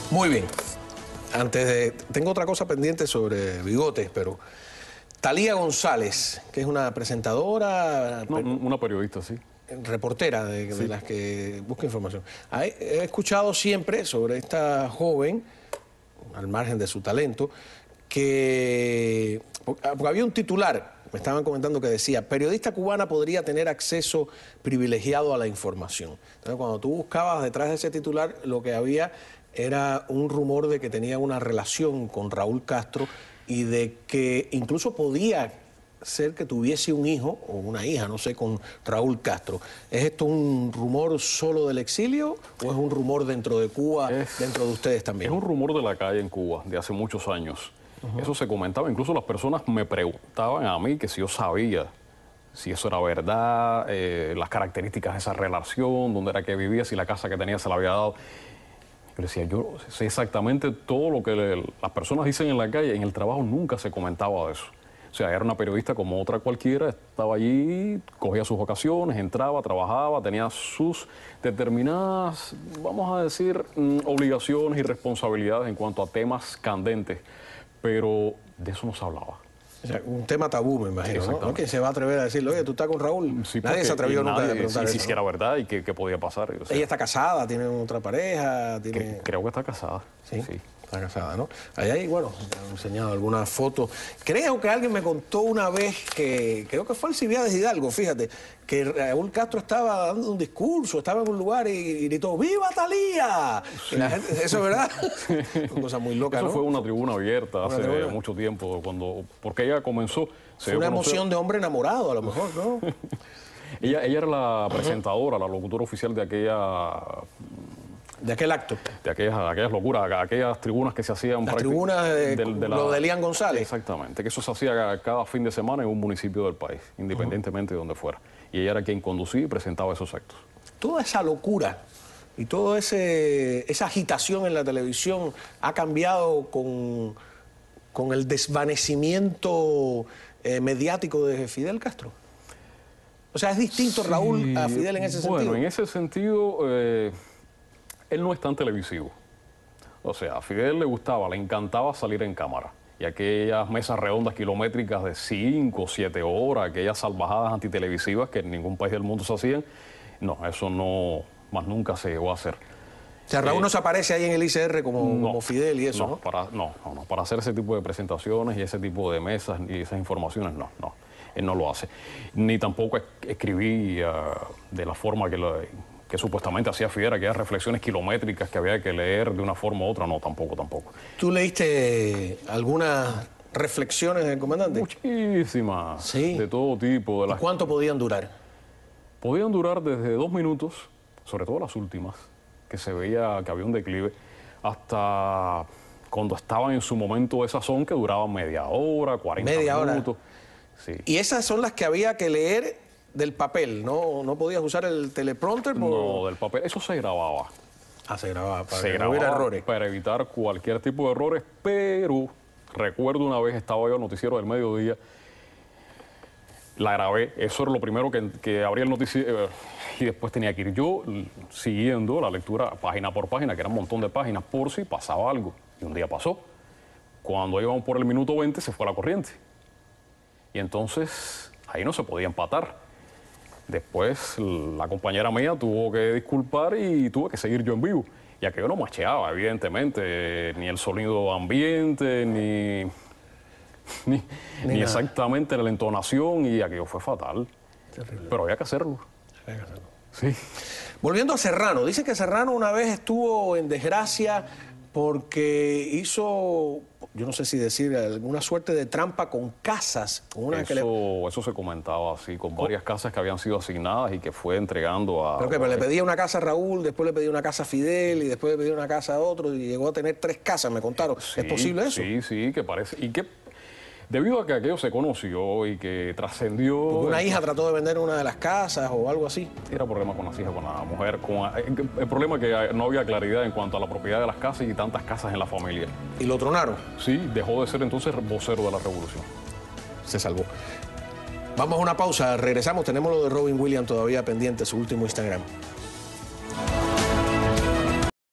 Muy bien. Tengo otra cosa pendiente sobre bigotes, pero Talía González, que es una presentadora... No, una periodista, sí. Reportera de las que busca información. He escuchado siempre sobre esta joven, al margen de su talento, que... Porque había un titular, me estaban comentando que decía, periodista cubana podría tener acceso privilegiado a la información. Entonces, cuando tú buscabas detrás de ese titular, lo que había era un rumor de que tenía una relación con Raúl Castro y de que incluso podía ser que tuviese un hijo o una hija, no sé, con Raúl Castro. ¿Es esto un rumor solo del exilio o es un rumor dentro de Cuba, dentro de ustedes también? Es un rumor de la calle en Cuba, de hace muchos años. Eso se comentaba, incluso las personas me preguntaban a mí que si yo sabía si eso era verdad, las características de esa relación, dónde era que vivía, si la casa que tenía se la había dado. Yo decía, yo sé exactamente todo lo que las personas dicen en la calle. En el trabajo nunca se comentaba de eso. O sea, era una periodista como otra cualquiera, estaba allí, cogía sus vacaciones, entraba, trabajaba, tenía sus determinadas, vamos a decir, obligaciones y responsabilidades en cuanto a temas candentes, pero de eso no se hablaba. O sea, un tema tabú, me imagino, ¿no? ¿No? ¿Quién se va a atrever a decirle, oye, tú estás con Raúl? Sí, nadie se atrevió nunca a preguntar eso. Si era verdad y qué podía pasar. O sea, ella está casada, tiene otra pareja, tiene... Creo que está casada. Sí. Está casada, ¿no? Ahí, bueno, me han enseñado algunas fotos. Creo que alguien me contó una vez que, creo que fue Alcibiades Hidalgo, fíjate, que Raúl Castro estaba dando un discurso, estaba en un lugar y gritó, ¡Viva Talía! Sí. Y la gente, eso es verdad. Una cosa muy loca, eso ¿no? Fue una tribuna abierta hace mucho tiempo, porque ella comenzó... Fue una emoción de hombre enamorado, a lo mejor, ¿no? ella era la presentadora, la locutora oficial de aquella... ¿De aquel acto? De aquellas locuras, aquellas tribunas que se hacían... Las tribunas lo de Elian González. Exactamente, que eso se hacía cada fin de semana en un municipio del país, independientemente de donde fuera. Y ella era quien conducía y presentaba esos actos. Toda esa locura y toda esa agitación en la televisión ha cambiado con el desvanecimiento mediático de Fidel Castro. O sea, ¿es distinto Raúl a Fidel en ese sentido? Bueno, en ese sentido... él no es tan televisivo. O sea, a Fidel le encantaba salir en cámara. Y aquellas mesas redondas kilométricas de 5 o 7 horas, aquellas salvajadas antitelevisivas que en ningún país del mundo se hacían, no, eso no, más nunca se llegó a hacer. O sea, Raúl no se aparece ahí en el ICR como Fidel y eso, ¿no? Para hacer ese tipo de presentaciones y ese tipo de mesas y esas informaciones, no. Él no lo hace. Ni tampoco escribí de la forma que supuestamente hacía Fidel, aquellas reflexiones kilométricas que había que leer de una forma u otra, no, tampoco. ¿Tú leíste algunas reflexiones del comandante? Muchísimas, ¿sí? De todo tipo. ¿Y cuánto podían durar? Podían durar desde 2 minutos, sobre todo las últimas, que se veía que había un declive, hasta cuando estaban en su momento de sazón, que duraban media hora, 40 minutos. Sí. ¿Y esas son las que había que leer del papel? ¿No podías usar el teleprompter? No, del papel. Eso se grababa. Se grababa para que no hubiera errores. Para evitar cualquier tipo de errores, pero recuerdo una vez estaba yo al noticiero del mediodía, la grabé, eso era lo primero que abría el noticiero y después tenía que ir yo siguiendo la lectura página por página, que era un montón de páginas, por si pasaba algo. Y un día pasó. Cuando íbamos por el minuto 20 se fue la corriente. Y entonces ahí no se podía empatar. Después la compañera mía tuvo que disculpar y tuve que seguir yo en vivo. Y aquello no macheaba, evidentemente, ni el sonido ambiente, ni exactamente la entonación, y aquello fue fatal. Terrible. Pero había que hacerlo. Sí. Volviendo a Serrano, dice que Serrano una vez estuvo en desgracia porque hizo, yo no sé si decir, alguna suerte de trampa con casas. Eso se comentaba así, con varias casas que habían sido asignadas y que fue entregando a... Pero le pedía una casa a Raúl, después le pedía una casa a Fidel y después le pedía una casa a otro y llegó a tener 3 casas, me contaron. Sí, ¿es posible eso? Sí, que parece. Y que debido a que aquello se conoció y que trascendió... Una hija trató de vender una de las casas o algo así. Era problema con las hijas, con la mujer. El problema es que no había claridad en cuanto a la propiedad de las casas y tantas casas en la familia. ¿Y lo tronaron? Sí, dejó de ser entonces vocero de la revolución. Se salvó. Vamos a una pausa, regresamos. Tenemos lo de Robin Williams todavía pendiente, su último Instagram.